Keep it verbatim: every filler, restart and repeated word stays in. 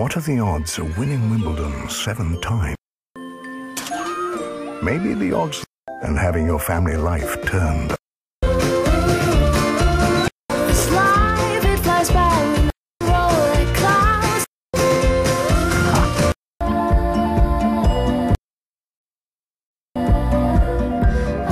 What are the odds of winning Wimbledon seven times? Maybe the odds and having your family life turned